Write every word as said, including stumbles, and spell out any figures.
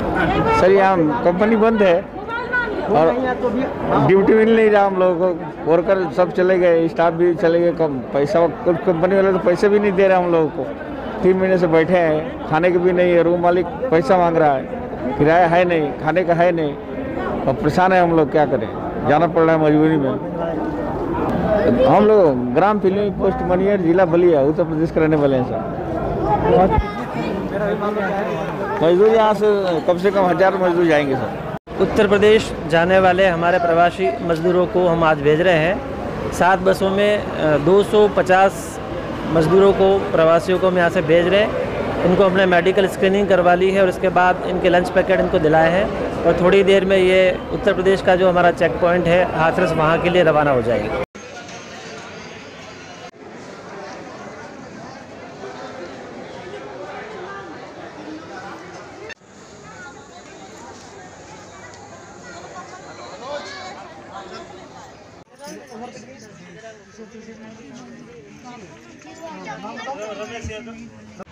Sir यहाँ company बंद है और ड्यूटी मिल नहीं रहा हम लोगों को, वर्कर सब चले गए, स्टाफ भी चले गए, कम पैसा कुछ कंपनी वाले तो पैसे भी नहीं दे रहे हम लोगों को। तीन महीने से बैठे हैं, खाने के भी नहीं है, रूम मालिक पैसा मांग रहा है, किराया है नहीं, खाने का है नहीं, और परेशान है हम लोग, क्या करें, जाना पड़ रहा है मजबूरी में। हम लोग ग्राम फिल्मी पोस्ट मनियर, जिला बलिया, उत्तर प्रदेश के रहने वाले हैं सर। मजदूर यहाँ से कम से कम हजार मजदूर जाएंगे सर। उत्तर प्रदेश जाने वाले हमारे प्रवासी मजदूरों को हम आज भेज रहे हैं। सात बसों में दो सौ पचास मजदूरों को, प्रवासियों को हम यहाँ से भेज रहे हैं। इनको हमने मेडिकल स्क्रीनिंग करवा ली है और इसके बाद इनके लंच पैकेट इनको दिलाए हैं और थोड़ी देर में ये उत्तर प्रदेश का जो हमारा चेक पॉइंट है हाथरस, वहाँ के लिए रवाना हो जाएंगे। रमेश यादव।